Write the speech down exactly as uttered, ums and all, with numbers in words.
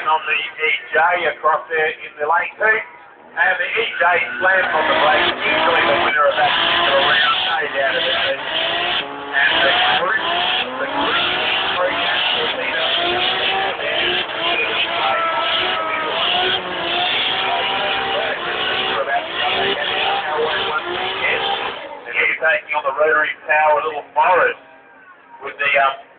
taking on the E J across there in the lane two. And the E J slams on the brakes, usually the winner of that particular round, no doubt about it. And the group, the group is three national leader. Taking on the rotary power little Morris with the um,